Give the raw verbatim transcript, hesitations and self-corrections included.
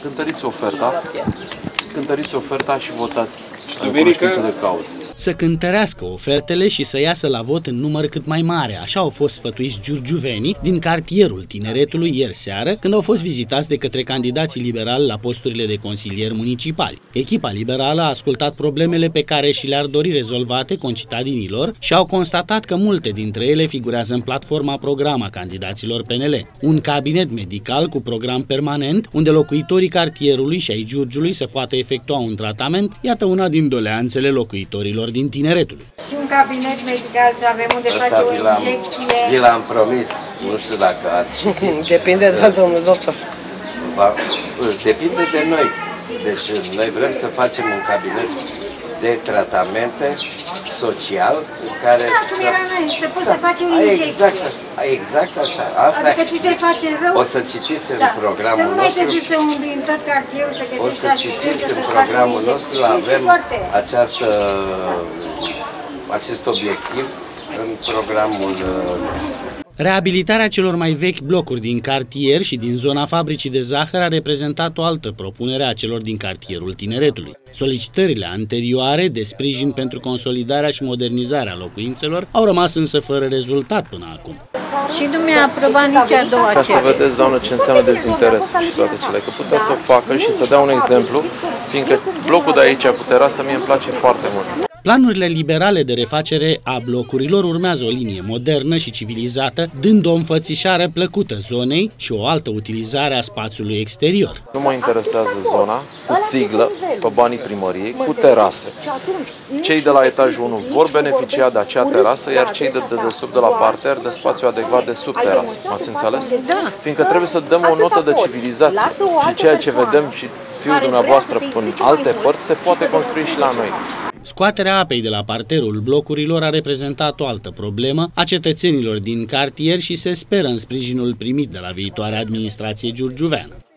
Cântăriți oferta, cântăriți oferta și votați în cunoștință de cauză. Să cântărească ofertele și să iasă la vot în număr cât mai mare. Așa au fost sfătuiți giurgiuvenii din cartierul Tineretului ieri seară, când au fost vizitați de către candidații liberali la posturile de consilieri municipali. Echipa liberală a ascultat problemele pe care și le-ar dori rezolvate concitadinilor și au constatat că multe dintre ele figurează în platforma program a candidaților P N L. Un cabinet medical cu program permanent, unde locuitorii cartierului și ai Giurgiului să poată efectua un tratament, iată una din doleanțele locuitorilor din Tineretului. Și un cabinet medical să avem unde asta face o injecție. Vi l-am promis, nu știu dacă ați citit. Depinde de domnul doctor. Va, depinde de noi. Deci noi vrem să facem un cabinet de tratamente social în care da, cum era noi, să poți să faci o injecție. Exact, exact așa. Asta adică ți se face rău. O să citiți în da. programul nostru. Să nu mai nostru, te duci să umbli în tot cartierul, să găsești o să asistență, citiți în să programul nostru, avem foarte... această, acest obiectiv în programul nostru. Reabilitarea celor mai vechi blocuri din cartier și din zona fabricii de zahăr a reprezentat o altă propunere a celor din cartierul Tineretului. Solicitările anterioare de sprijin pentru consolidarea și modernizarea locuințelor au rămas însă fără rezultat până acum. Și nu mi-a aprobat nici a doua Ca să vedeți, doamnă, ce înseamnă dezinteres și toate cele, că putea să o facă și să dea un exemplu, fiindcă blocul de aici, cu terasă, mie îmi place foarte mult. Planurile liberale de refacere a blocurilor urmează o linie modernă și civilizată, dând o înfățișare plăcută zonei și o altă utilizare a spațiului exterior. Nu mă interesează zona cu țiglă, pe banii primăriei, cu terase. Cei de la etajul unu vor beneficia de acea terasă, iar cei de dedesubt de la parter de spațiu adecvat de sub terasă. M-ați înțeles? Fiindcă trebuie să dăm o notă de civilizație și ceea ce vedem și fiul dumneavoastră în alte părți se poate construi și la noi. Scoaterea apei de la parterul blocurilor a reprezentat o altă problemă a cetățenilor din cartier și se speră în sprijinul primit de la viitoarea administrație giurgiuveană.